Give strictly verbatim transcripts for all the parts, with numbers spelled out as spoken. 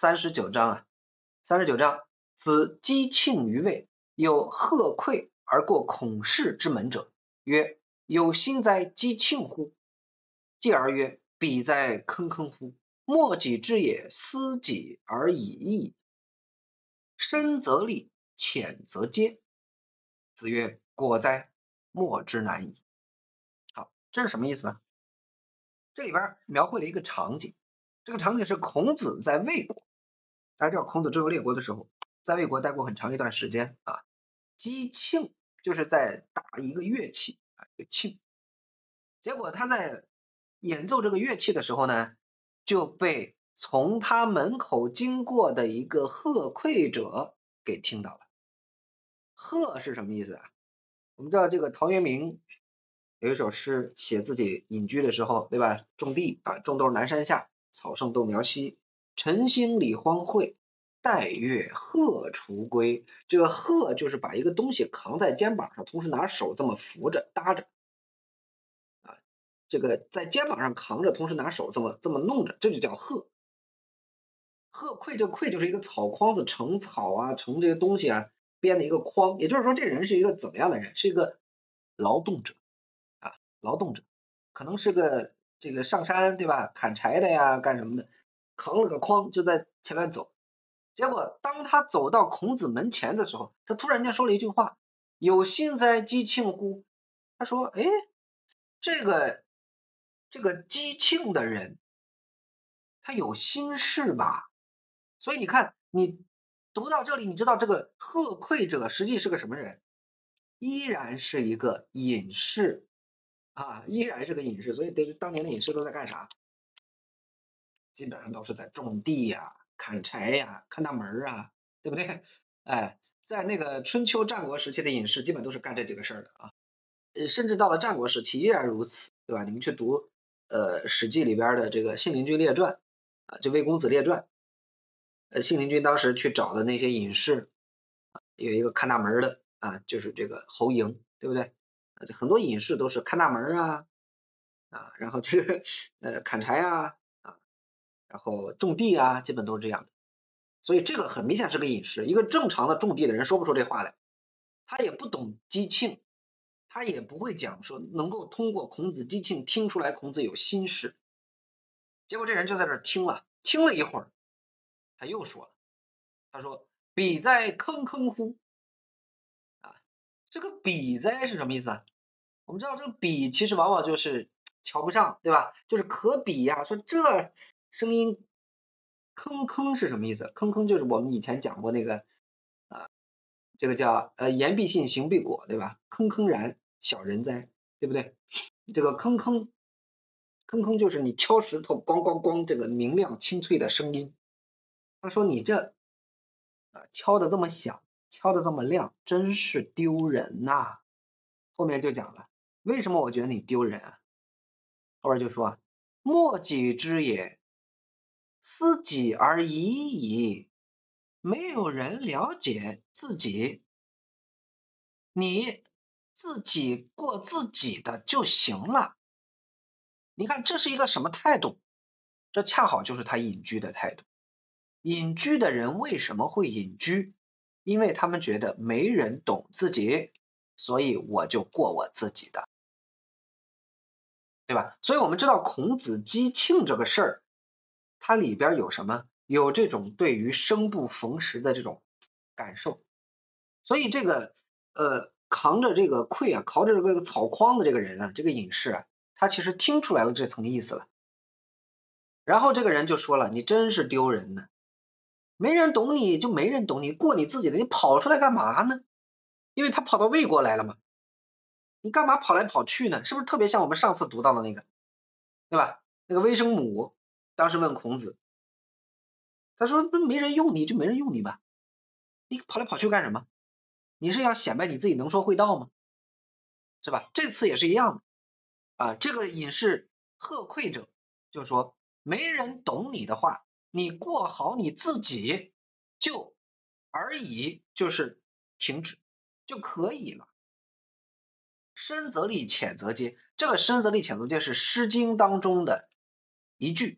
三十九章啊，三十九章，子姬庆于位，有贺馈而过孔氏之门者，曰：有心哉姬庆乎？继而曰：彼哉坑坑乎？莫己之也，思己而已矣。深则利，浅则揭。子曰：果哉，莫之难矣。好，这是什么意思呢？这里边描绘了一个场景，这个场景是孔子在魏国，大家知道孔子周游列国的时候，在魏国待过很长一段时间啊。姬庆就是在打一个乐器啊，一个磬。结果他在演奏这个乐器的时候呢，就被从他门口经过的一个贺馈者给听到了。贺是什么意思啊？我们知道这个陶渊明有一首诗，写自己隐居的时候，对吧？种地啊，种豆南山下，草盛豆苗稀，晨兴理荒秽，带月荷锄归。这个荷就是把一个东西扛在肩膀上，同时拿手这么扶着搭着啊，这个在肩膀上扛着，同时拿手这么这么弄着，这就叫荷。荷馈，这馈就是一个草筐子，盛草啊，盛这些东西啊，编的一个筐。也就是说，这人是一个怎么样的人？是一个劳动者啊，劳动者，可能是个这个上山对吧，砍柴的呀，干什么的，扛了个筐就在前面走。结果当他走到孔子门前的时候，他突然间说了一句话：有心哉姬庆乎？他说，哎，这个这个姬庆的人，他有心事吧？所以你看，你读到这里，你知道这个贺馈者实际是个什么人？依然是一个隐士啊，依然是个隐士。所以当年的隐士都在干啥？基本上都是在种地呀、啊、砍柴呀、啊、看大门啊，对不对？哎，在那个春秋战国时期的隐士，基本都是干这几个事儿的啊。呃，甚至到了战国时期依然如此，对吧？你们去读呃《史记》里边的这个信陵君列传啊，就魏公子列传。呃，信陵君当时去找的那些隐士，有一个看大门的啊，就是这个侯嬴，对不对？啊，很多隐士都是看大门啊，啊，然后这个呃砍柴啊，啊，然后种地啊，基本都是这样的。所以这个很明显是个隐士，一个正常的种地的人说不出这话来，他也不懂姬庆，他也不会讲说能够通过孔子姬庆听出来孔子有心事。结果这人就在这听了，听了一会儿，他又说了。他说：彼哉坑坑乎？啊，这个彼哉是什么意思呢？我们知道这个彼其实往往就是瞧不上，对吧？就是可比呀、啊。说这声音坑坑是什么意思？坑坑就是我们以前讲过那个啊，这个叫呃言必信，行必果，对吧？坑坑然，小人哉，对不对？这个坑坑坑坑就是你敲石头咣咣咣这个明亮清脆的声音。他说你这啊敲的这么响，敲的这么亮，真是丢人呐、啊！后面就讲了，为什么我觉得你丢人啊？后边就说，莫己之也，思己而已矣。没有人了解自己，你自己过自己的就行了。你看这是一个什么态度？这恰好就是他隐居的态度。隐居的人为什么会隐居？因为他们觉得没人懂自己，所以我就过我自己的，对吧？所以我们知道孔子姬庆这个事儿，它里边有什么？有这种对于生不逢时的这种感受。所以这个呃扛着这个馈啊，扛着这个草筐的这个人啊，这个隐士啊，他其实听出来了这层意思了。然后这个人就说了，你真是丢人呢，没人懂你就没人懂你，过你自己的，你跑出来干嘛呢？因为他跑到魏国来了嘛，你干嘛跑来跑去呢？是不是特别像我们上次读到的那个，对吧？那个微生母当时问孔子，他说没人用你就没人用你吧，你跑来跑去干什么？你是要显摆你自己能说会道吗？是吧？这次也是一样的啊。这个隐士贺馈者就是说，没人懂你的话，你过好你自己就而已，就是停止就可以了。深则利，浅则揭。这个深则利，浅则揭是《诗经》当中的一句，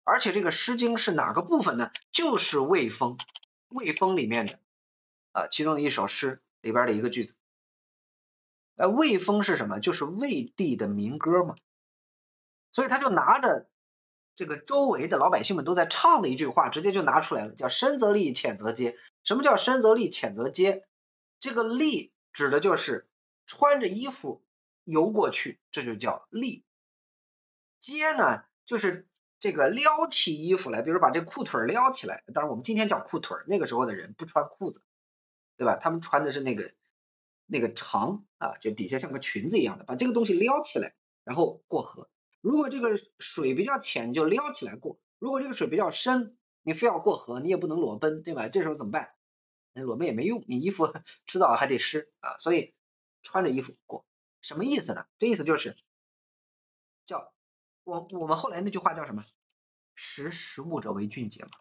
而且这个《诗经》是哪个部分呢？就是《卫风》，《卫风》里面的啊，其中的一首诗里边的一个句子。呃，《卫风》是什么？就是魏帝的民歌嘛。所以他就拿着这个周围的老百姓们都在唱的一句话，直接就拿出来了，叫深则厉，浅则揭。什么叫深则厉，浅则揭？这个厉指的就是穿着衣服游过去，这就叫厉。揭呢，就是这个撩起衣服来，比如把这裤腿撩起来。当然我们今天叫裤腿，那个时候的人不穿裤子，对吧？他们穿的是那个那个长啊，就底下像个裙子一样的，把这个东西撩起来，然后过河。如果这个水比较浅，就撩起来过；如果这个水比较深，你非要过河，你也不能裸奔，对吧？这时候怎么办？裸奔也没用，你衣服迟早还得湿啊，所以穿着衣服过。什么意思呢？这意思就是叫我我们后来那句话叫什么？识时务者为俊杰嘛，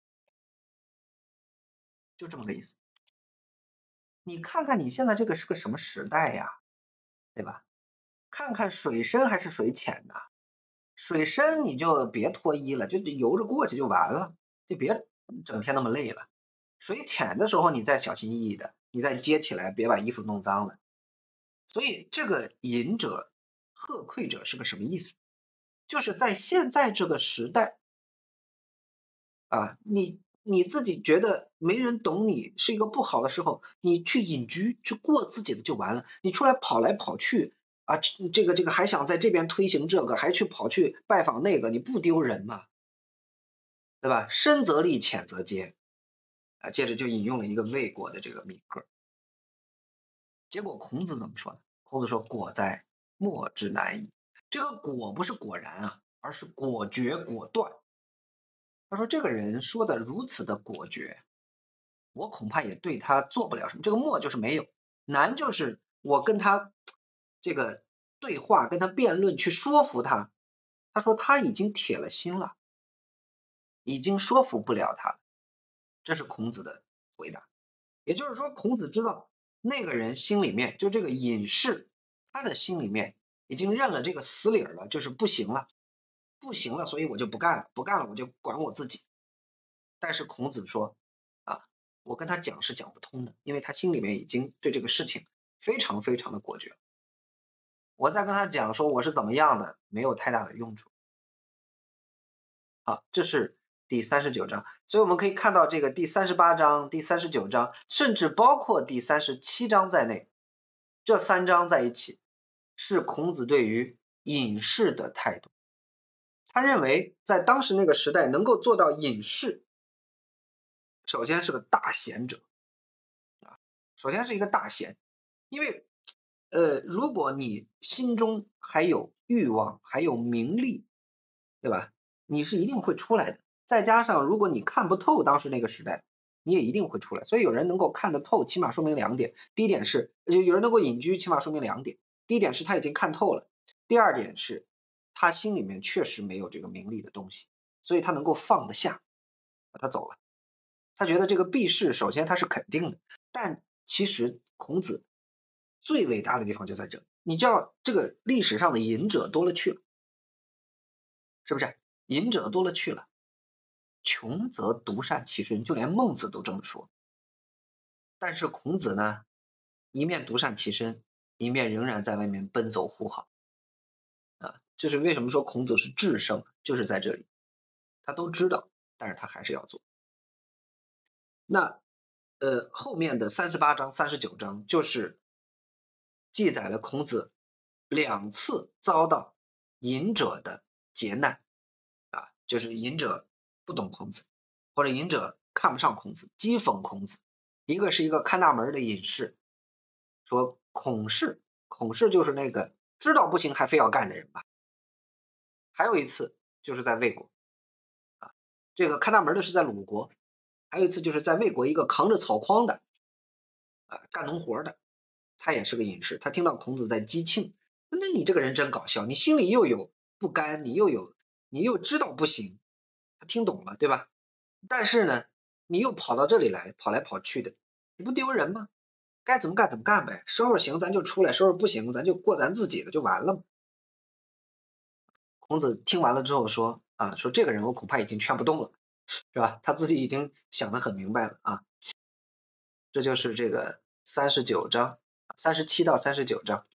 就这么个意思。你看看你现在这个是个什么时代呀，对吧？看看水深还是水浅呐？水深你就别脱衣了，就游着过去就完了，就别整天那么累了。水浅的时候你再小心翼翼的，你再接起来，别把衣服弄脏了。所以这个隐者贺馈者是个什么意思？就是在现在这个时代啊，你你自己觉得没人懂你是一个不好的时候，你去隐居去过自己的就完了。你出来跑来跑去啊，这个这个还想在这边推行这个，还去跑去拜访那个，你不丢人吗？对吧？深则厉，浅则揭啊。接着就引用了一个魏国的这个民歌。结果孔子怎么说呢？孔子说：“果哉，莫之难矣。”这个果不是果然啊，而是果决果断。他说这个人说的如此的果决，我恐怕也对他做不了什么。这个莫就是没有，难就是我跟他这个对话，跟他辩论，去说服他。他说他已经铁了心了，已经说服不了他了。这是孔子的回答。也就是说，孔子知道那个人心里面，就这个隐士，他的心里面已经认了这个死理了，就是不行了，不行了，所以我就不干了，不干了我就管我自己。但是孔子说啊，我跟他讲是讲不通的，因为他心里面已经对这个事情非常非常的果决。我再跟他讲说我是怎么样的，没有太大的用处。好，这是第三十九章。所以我们可以看到这个第三十八章、第三十九章，甚至包括第三十七章在内，这三章在一起是孔子对于隐士的态度。他认为在当时那个时代能够做到隐士，首先是个大贤者啊，首先是一个大贤。因为呃，如果你心中还有欲望，还有名利，对吧？你是一定会出来的。再加上如果你看不透当时那个时代，你也一定会出来。所以有人能够看得透，起码说明两点。第一点是，有人能够隐居，起码说明两点。第一点是他已经看透了，第二点是他心里面确实没有这个名利的东西，所以他能够放得下，他走了。他觉得这个避世首先他是肯定的，但其实孔子最伟大的地方就在这。你知道这个历史上的隐者多了去了，是不是？隐者多了去了，穷则独善其身，就连孟子都这么说。但是孔子呢，一面独善其身，一面仍然在外面奔走呼号啊。这是为什么说孔子是至圣，就是在这里，他都知道，但是他还是要做。那呃后面的三十八章、三十九章就是记载了孔子两次遭到隐者的劫难啊，就是隐者不懂孔子，或者隐者看不上孔子，讥讽孔子。一个是一个看大门的隐士，说孔氏，孔氏就是那个知道不行还非要干的人吧。还有一次就是在魏国啊，这个看大门的是在鲁国，还有一次就是在魏国一个扛着草筐的啊干农活的，他也是个隐士，他听到孔子在讥庆，那你这个人真搞笑，你心里又有不甘，你又有你又知道不行，他听懂了对吧？但是呢，你又跑到这里来，跑来跑去的，你不丢人吗？该怎么干怎么干呗，时候行咱就出来，时候不行咱就过咱自己的就完了嘛。孔子听完了之后说， 啊，说这个人我恐怕已经劝不动了，是吧？他自己已经想得很明白了啊。这就是这个三十九章，三十七到三十九章。